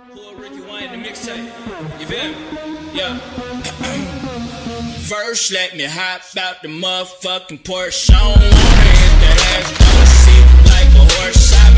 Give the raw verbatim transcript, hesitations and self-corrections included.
Pull Ricky Wayne in the mixtape. You feel me? Yeah. First, let me hop out the motherfucking Porsche. I don't wanna hit that ass, I'ma see like a horse. I